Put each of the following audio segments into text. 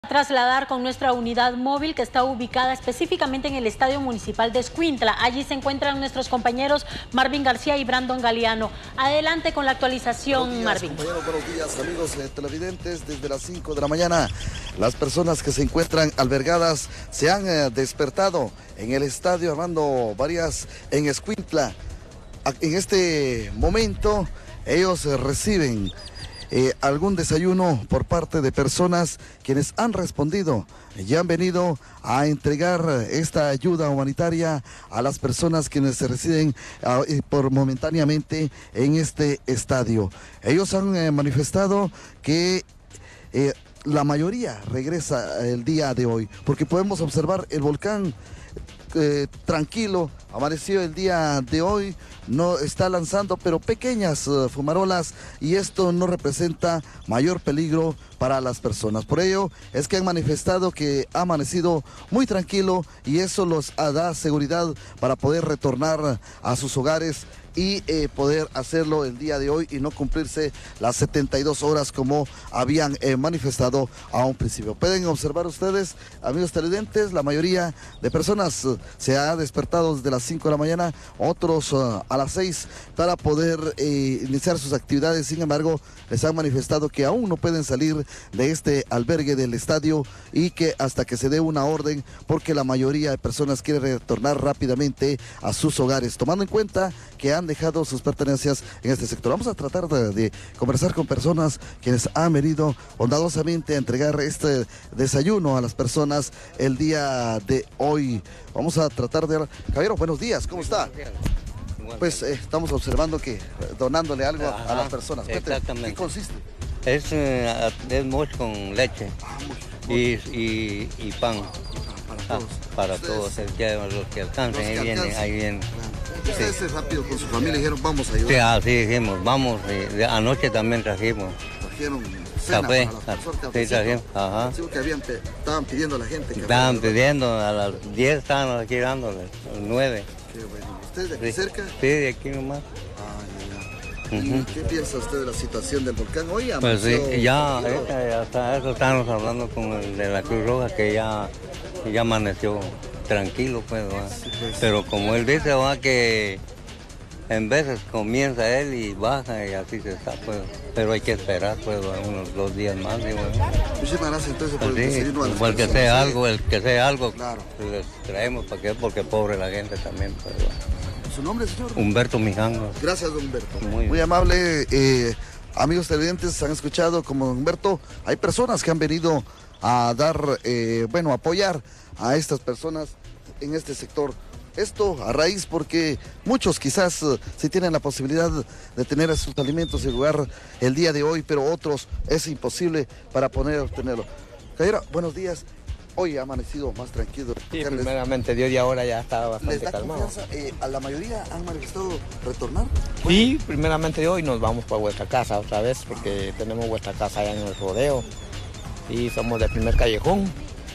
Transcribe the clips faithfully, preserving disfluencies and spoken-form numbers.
Trasladar con nuestra unidad móvil que está ubicada específicamente en el Estadio Municipal de Escuintla. Allí se encuentran nuestros compañeros Marvin García y Brandon Galeano. Adelante con la actualización, buenos días, Marvin. Compañeros, buenos días, amigos eh, televidentes. Desde las cinco de la mañana, las personas que se encuentran albergadas se han eh, despertado en el Estadio Armando Varías en Escuintla. En este momento, ellos eh, reciben Eh, algún desayuno por parte de personas quienes han respondido y han venido a entregar esta ayuda humanitaria a las personas quienes se residen uh, por momentáneamente en este estadio. Ellos han eh, manifestado que eh, la mayoría regresa el día de hoy, porque podemos observar el volcán Eh, tranquilo, amaneció el día de hoy, no está lanzando pero pequeñas uh, fumarolas, y esto no representa mayor peligro para las personas. Por ello es que han manifestado que ha amanecido muy tranquilo y eso los uh, da seguridad para poder retornar a sus hogares y eh, poder hacerlo el día de hoy y no cumplirse las setenta y dos horas como habían eh, manifestado a un principio. Pueden observar ustedes, amigos televidentes, la mayoría de personas uh, se ha despertado desde las cinco de la mañana, otros uh, a las seis para poder eh, iniciar sus actividades. Sin embargo, les han manifestado que aún no pueden salir de este albergue del estadio y que hasta que se dé una orden, porque la mayoría de personas quieren retornar rápidamente a sus hogares, tomando en cuenta que han dejado sus pertenencias en este sector. Vamos a tratar de, de conversar con personas quienes han venido bondadosamente a entregar este desayuno a las personas el día de hoy. Vamos a tratar de... Caballero, buenos días, ¿cómo está? Pues eh, estamos observando que eh, donándole algo a, a las personas. Exactamente. ¿Qué consiste? Es, eh, es moch con leche ah, mucho, y, y, y pan. Ah, para ah, todos. para Ustedes, todos, el que, los que alcancen, los que ahí vienen, alcancen. ahí vienen. Claro. Ustedes Sí. rápido con su familia dijeron vamos a ayudar. Sí, así dijimos, vamos, y de- anoche también trajimos Trajeron cena café, para las personas, sí, cafecito. trajimos, ajá. Sí, que habían, pe- estaban pidiendo a la gente. Que Estaban había- pidiendo, a las diez estaban aquí dándoles, a las nueve. Qué bueno. ¿Ustedes de aquí Sí. cerca? Sí, de aquí nomás. Ah, ya, ya. ¿Y Ujú. qué piensa usted de la situación del volcán hoy? Pues sí, Amaneció ya, tranquilo. ahorita ya está, eso estábamos hablando con el de la Cruz Roja, que ya, ya amaneció tranquilo, pues, ¿va? pues. Pero como él dice, va, que en veces comienza él y baja y así se está, pues, pero hay que esperar, pues, ¿va? Unos dos días más, digo, ¿va? Muchísimas gracias entonces por Pues el sí, desayuno a las igual que personas. sea Sí. algo, el que sea algo, Claro. les traemos, ¿para qué? Porque pobre la gente también, pues, ¿va? ¿Su nombre, señor? Humberto Mijangos. Gracias, don Humberto. Muy Muy bien. amable. Eh, amigos televidentes, han escuchado como don Humberto, hay personas que han venido a dar, eh, bueno, a apoyar a estas personas en este sector. Esto a raíz porque muchos quizás eh, sí tienen la posibilidad de tener sus alimentos en lugar el día de hoy, pero otros es imposible para poder obtenerlo. Caballero, buenos días. Hoy ha amanecido más tranquilo. Sí, ¿Les, primeramente Dios y ahora ya está les bastante da calmado. confianza? Eh, ¿A la mayoría han manifestado retornar? Sí, primeramente hoy nos vamos para vuestra casa otra vez porque tenemos vuestra casa allá en el rodeo y somos del primer callejón.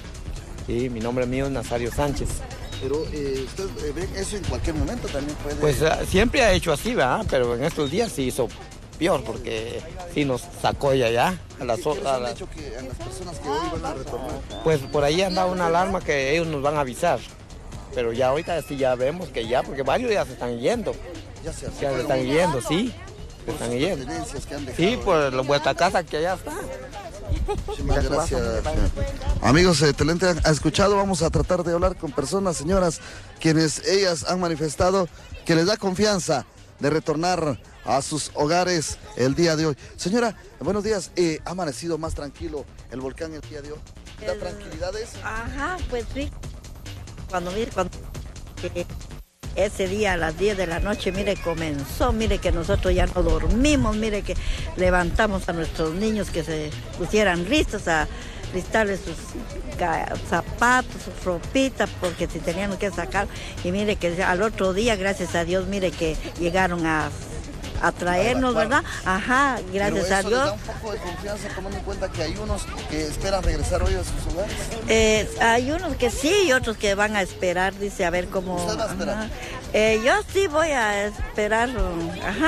Y mi nombre mío es Nazario Sánchez. Pero eh, usted eh, ve eso en cualquier momento también puede... Pues ah, siempre ha hecho así, ¿verdad? Pero en estos días sí hizo peor porque sí nos sacó ya ya a las ¿Qué- qué les a han las- dicho que a las personas que hoy van a retornar? Pues por ahí anda una alarma que ellos nos van a avisar. Pero ya ahorita sí ya vemos que ya, porque varios ya se están yendo. Ya se Ya se están yendo, sí. Se están yendo. Pertenencias que han dejado. Sí, por la- vuestra casa que allá está. Muchísimas gracias. Amigos de Telente, ha escuchado, vamos a tratar de hablar con personas, señoras, quienes ellas han manifestado que les da confianza de retornar a sus hogares el día de hoy. Señora, buenos días, eh, ¿ha amanecido más tranquilo el volcán el día de hoy? ¿Da El- tranquilidades? Ajá, pues sí. Cuando mire, cuando eh, ese día a las diez de la noche, mire, comenzó, mire que nosotros ya no dormimos, mire que levantamos a nuestros niños que se pusieran listos a listarles sus ca- zapatos, sus ropitas, porque si teníamos que sacar, y mire que al otro día, gracias a Dios, mire que llegaron a, a traernos, ¿verdad? Ajá, gracias Pero a eso les da Dios. un poco de confianza tomando en cuenta que hay unos que esperan regresar hoy a sus hogares. Eh, hay unos que sí y otros que van a esperar, dice, a ver cómo... ¿Usted va a esperar? Ajá. Eh, yo sí voy a esperar, um, ajá,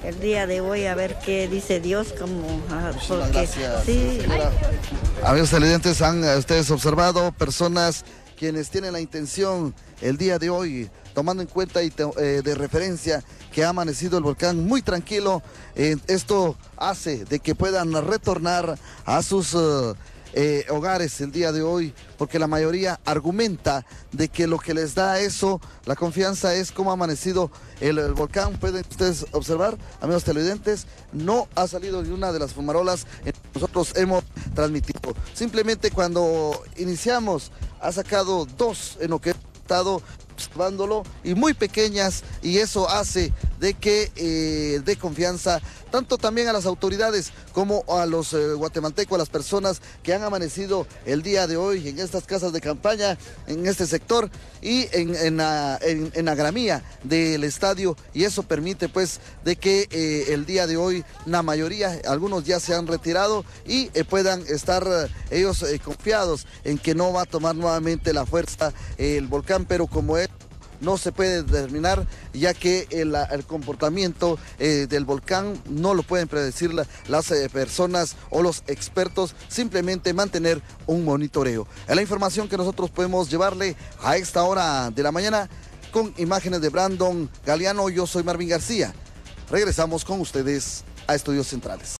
el día de hoy a ver qué dice Dios, como ah, porque gracias, sí. Amigos televidentes, han ustedes observado personas quienes tienen la intención el día de hoy, tomando en cuenta y te, eh, de referencia que ha amanecido el volcán muy tranquilo. Eh, esto hace de que puedan retornar a sus uh, eh, hogares el día de hoy, porque la mayoría argumenta de que lo que les da eso, la confianza, es cómo ha amanecido el, el volcán. Pueden ustedes observar, amigos televidentes, no ha salido ni una de las fumarolas que nosotros hemos transmitido. Simplemente cuando iniciamos ha sacado dos en lo que he estado observándolo, y muy pequeñas, y eso hace de que eh, dé confianza tanto también a las autoridades como a los eh, guatemaltecos, a las personas que han amanecido el día de hoy en estas casas de campaña, en este sector y en, en, la, en, en la gramía del estadio, y eso permite pues de que eh, el día de hoy la mayoría, algunos ya se han retirado y eh, puedan estar eh, ellos eh, confiados en que no va a tomar nuevamente la fuerza eh, el volcán, pero como es no se puede determinar, ya que el, el comportamiento eh, del volcán no lo pueden predecir la, las eh, personas o los expertos, simplemente mantener un monitoreo. Es la información que nosotros podemos llevarle a esta hora de la mañana con imágenes de Brandon Galeano. Yo soy Marvin García. Regresamos con ustedes a Estudios Centrales.